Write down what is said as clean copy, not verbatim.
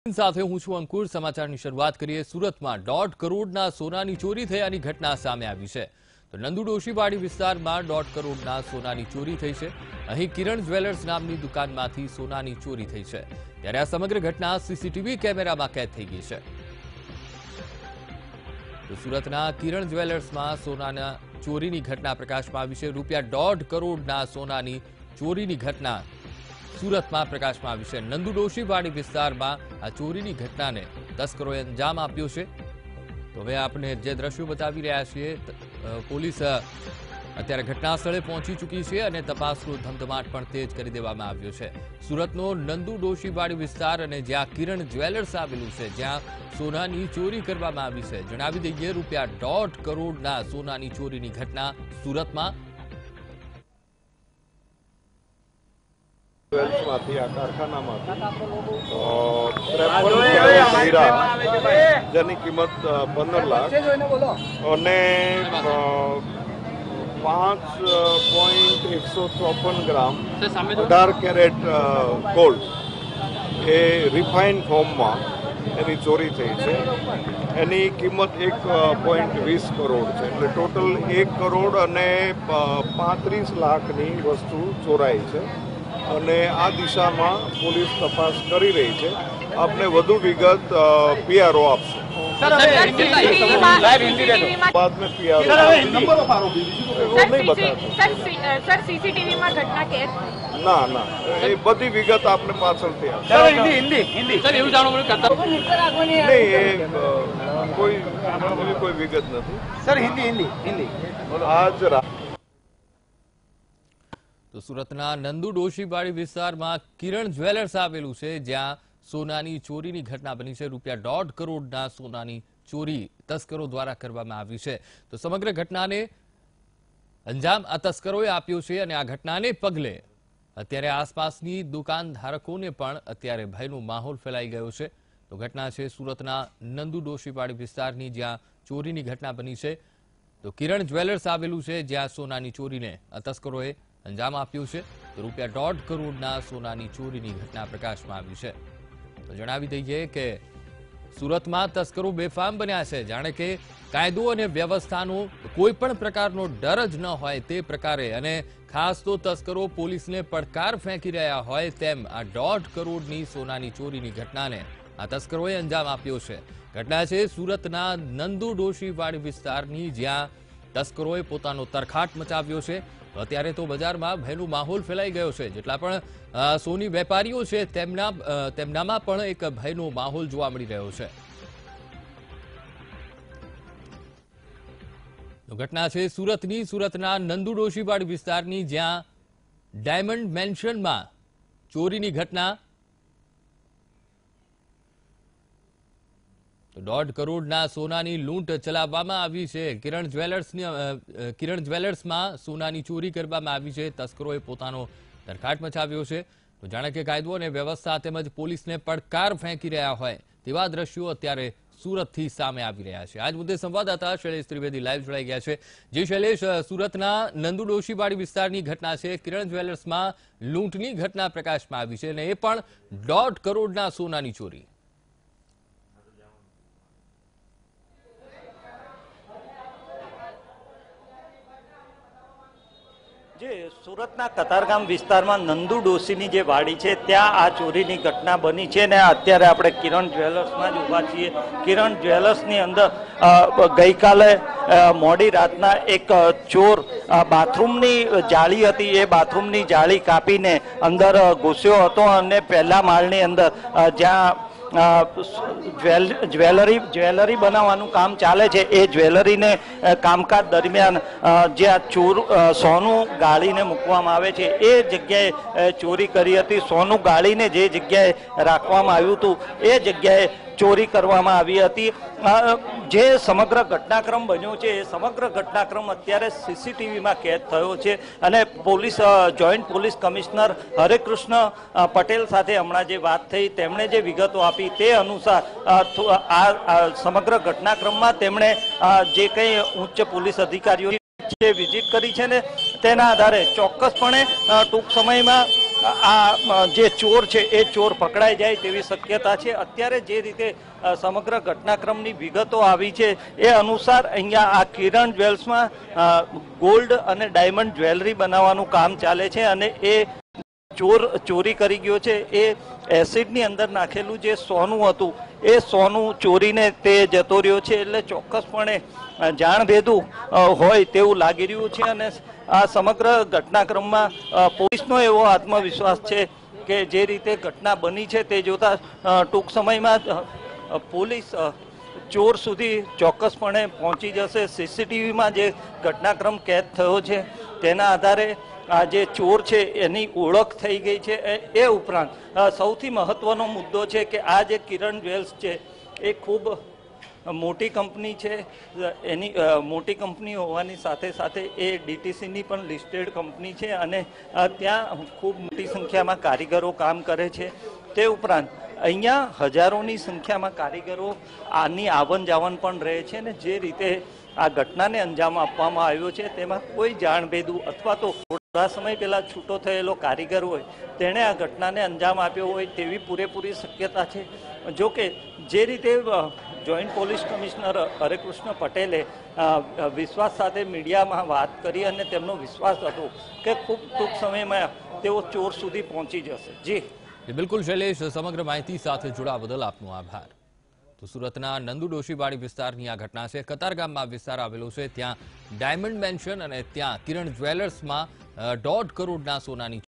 સાથે હું છું અંકુર। સમાચારની શરૂઆત કરીએ। સુરતમાં 1.5 કરોડના સોનાની ચોરી થયાની ઘટના સામે આવી છે। તો નંદુ ડોશીવાડી વિસ્તારમાં 1.5 કરોડના સોનાની ચોરી થઈ છે। અહીં કિરણ જ્વેલર્સ નામની દુકાનમાંથી સોનાની ચોરી થઈ છે, ત્યારે આ સમગ્ર ઘટના સીસીટીવી કેમેરામાં કેદ થઈ ગઈ છે। તો સુરતના કિરણ જ્વેલર્સમાં સોનાના ચોરીની ઘટના પ્રકાશમાં આવી છે। રૂપિયા 1.5 કરોડના સોનાની ચોરીની ઘટના સુરતમાં પ્રકાશમાં આવી છે। નંદુ ડોશીવાડી વિસ્તારમાં આ ચોરીની ઘટનાને તસ્કરોએ અંજામ આપ્યો છે। તો હવે આપણે જે દ્રશ્યો બતાવી રહ્યા છીએ, પોલીસ અત્યારે ઘટના સ્થળે પહોંચી ચૂકી છે અને તપાસનો ધમધમાટ પણ તેજ કરી દેવામાં આવ્યો છે। સુરતનો નંદુ ડોશીવાડી વિસ્તાર અને જ્યાં કિરણ જ્વેલર્સ આવેલું છે, જ્યાં સોનાની ચોરી કરવામાં આવી છે। જણાવી દઈએ, રૂપિયા 1.5 કરોડના સોનાની ચોરીની ઘટના સુરતમાં જેની કિંમત 15 લાખ અને 5.154 ગ્રામ 18 કેરેટ ગોલ્ડ એ રિફાઇન ફોર્મમાં એની ચોરી થઈ છે। એની કિંમત 1.20 કરોડ છે, એટલે ટોટલ 1 કરોડ અને 35 લાખની વસ્તુ ચોરાઈ છે અને આ દિશામાં પોલીસ તપાસ કરી રહી છે। આપને વધુ વિગત પીઆરઓ આપશે। बाद में पीआरओ नंबर ऑफ आरोपी नहीं बता सर सीसीटीवी में घटना कैद ना ना ये बड़ी विगत आपने पाछळથી આપશે। सर हिंदी सर એવું જાણો કરતા नहीं कोई विगत नहीं सर हिंदी आज તો સુરતના નંદુ ડોશીવાડી વિસ્તારમાં કિરણ જ્વેલર્સ આવેલું છે, જ્યાં સોનાની ચોરીની ઘટના બની છે। રૂપિયા 1.5 કરોડના સોનાની ચોરી તસ્કરો દ્વારા કરવામાં આવી છે। તો સમગ્ર ઘટનાને અંજામ આ તસ્કરોએ આપ્યો છે અને આ ઘટનાને પગલે અત્યારે આસપાસની દુકાનધારકોને પણ અત્યારે ભયનો માહોલ ફેલાઈ ગયો છે। તો ઘટના છે સુરતના નંદુ ડોશીવાડી વિસ્તારની, જ્યાં ચોરીની ઘટના બની છે। તો કિરણ જ્વેલર્સ આવેલું છે, જ્યાં સોનાની ચોરીને આ તસ્કરોએ અંજામ આપ્યું છે। તો રૂપિયા 1.5 કરોડના સોનાની ચોરીની ઘટના પ્રકાશમાં આવી છે। તો જણાવી દઈએ કે સુરતમાં તસ્કરો બેફામ બન્યા છે, જાણે કે કાયદો અને વ્યવસ્થાનો કોઈ પણ પ્રકારનો ડર જ ન હોય તે પ્રકારે, અને ખાસ તો તસ્કરો પોલીસને પડકાર ફેંકી રહ્યા હોય તેમ આ 1.5 કરોડની સોનાની ચોરીની ઘટનાને આ તસ્કરોએ અંજામ આપ્યો છે। ઘટના છે સુરતના નંદુ ડોશીવાડી વિસ્તારની, જ્યાં તસ્કરોએ પોતાનો તરખાટ મચાવ્યો છે। અત્યારે તો બજારમાં ભયનો માહોલ ફેલાઈ ગયો છે। જેટલા પણ સોની વેપારીઓ છે તેમનામાં પણ એક ભયનો માહોલ જોવા મળી રહ્યો છે। ઘટના છે સુરતના નંદુ ડોશીવાડી વિસ્તારની, જ્યાં ડાયમંડ મેન્શનમાં ચોરીની ઘટના। તો 1.5 કરોડના સોનાની લૂંટ ચલાવવામાં આવી છે। કિરણ જ્વેલર્સમાં સોનાની ચોરી કરવામાં આવી છે। તસ્કરોએ પોતાનો તરખાટ મચાવ્યો છે। તો જાણે કે કાયદો અને વ્યવસ્થા તેમજ પોલીસને પડકાર ફેંકી રહ્યા હોય તેવા દ્રશ્યો અત્યારે સુરતથી સામે આવી રહ્યા છે। આજ મુદ્દે સંવાદદાતા શૈલેષ ત્રિવેદી લાઈવ જોડાઈ ગયા છે। જે શૈલેષ, સુરતના નંદુ ડોશીવાડી વિસ્તારની ઘટના છે, કિરણ જ્વેલર્સમાં લૂંટની ઘટના પ્રકાશમાં આવી છે અને એ પણ 1.5 કરોડના સોનાની ચોરી। જે સુરતના કતારગામ વિસ્તારમાં નંદુ ડોશીની જે વાડી છે, ત્યાં આ ચોરીની ઘટના બની છે અને અત્યારે આપણે કિરણ જ્વેલર્સમાં જ ઊભા છીએ। કિરણ જ્વેલર્સની અંદર ગઈકાલે મોડી રાતના એક ચોર બાથરૂમની જાળી હતી, એ બાથરૂમની જાળી કાપીને અંદર ઘૂસ્યો હતો અને પહેલા માળની અંદર જ્યાં જ્વેલરી બનાવવાનું કામ ચાલે છે, એ જ્વેલરીને કામકાજ દરમિયાન જે આ સોનું ગાળીને મૂકવામાં આવે છે એ જગ્યાએ ચોરી કરી હતી। સોનું ગાળીને જે જગ્યાએ રાખવામાં આવ્યું હતું એ જગ્યાએ ચોરી કરવામાં આવી હતી। જે સમગ્ર ઘટનાક્રમ બન્યો છે, એ સમગ્ર ઘટનાક્રમ અત્યારે સીસીટીવીમાં કેદ થયો છે અને joint police commissioner Harekrishna Patel સાથે હમણાં જે વાત થઈ, તેમણે જે વિગતો આપી તે અનુસાર આ સમગ્ર ઘટનાક્રમમાં તેમણે જે કંઈ ઉચ્ચ પોલીસ અધિકારીઓ જે વિઝિટ કરી છે ને તેના આધારે ચોક્કસપણે ટૂંક સમયમાં આ જે ચોર છે એ ચોર પકડાઈ જાય તેવી શક્યતા છે. અત્યારે જે રીતે સમગ્ર ઘટનાક્રમની વિગતો આવી છે એ અનુસાર અહીંયા આ કિરણ જ્વેલ્સમાં ગોલ્ડ અને ડાયમંડ જ્વેલરી બનાવવાનું કામ ચાલે છે અને એ ચોરી કરી ગયો છે. એ એસિડની અંદર નાખેલું જે સોનું હતું એ સોનું ચોરીને તે જતો રહ્યો છે. એટલે ચોક્કસપણે જાણભેદું હોય તેવું લાગી રહ્યું છે અને આ સમગ્ર ઘટનાક્રમમાં પોલીસનો એવો આત્મવિશ્વાસ છે કે જે રીતે ઘટના બની છે તે જોતા ટૂંક સમયમાં પોલીસ ચોર સુધી ચોક્કસપણે પહોંચી જશે. સીસીટીવીમાં જે ઘટનાક્રમ કેદ થયો છે તેના આધારે આ જે ચોર છે એની ઓળખ થઈ ગઈ છે. એ ઉપરાંત સૌથી મહત્વનો મુદ્દો છે કે આ જે કિરણ જ્વેલ્સ છે એ ખૂબ મોટી કંપની છે. એની મોટી કંપની હોવાની સાથે સાથે એ ડીટીસીની પણ લિસ્ટેડ કંપની છે અને ત્યાં ખૂબ મોટી સંખ્યામાં કારીગરો કામ કરે છે. તે ઉપરાંત અહીંયા હજારોની સંખ્યામાં કારીગરો આની આવન જાવન પણ રહે છે અને જે રીતે આ ઘટનાને અંજામ આપવામાં આવ્યો છે તેમાં કોઈ જાણભેદું અથવા તો થોડા સમય પહેલા છૂટો થયેલો કારીગર હોય તેણે આ ઘટનાને અંજામ આપ્યો હોય તેવી પૂરેપૂરી શક્યતા છે. જોકે જે રીતે જોઈન્ટ પોલીસ કમિશનર હરેકૃષ્ણ પટેલે વિશ્વાસ સાથે મીડિયામાં વાત કરી અને તેમનો વિશ્વાસ હતો કે ખૂબ ટૂંક સમયમાં તેઓ ચોર સુધી પહોંચી જશે. જી બિલકુલ શૈલેષ, સમગ્ર માહિતી સાથે જોડાવા બદલ આપનો આભાર. તો સુરતના નંદુ ડોશીવાડી વિસ્તારની આ ઘટના છે. કતારગામમાં વિસ્તાર આવેલો છે. ત્યાં ડાયમંડ મેન્શન અને ત્યાં કિરણ જ્વેલર્સમાં 1.5 કરોડના સોનાની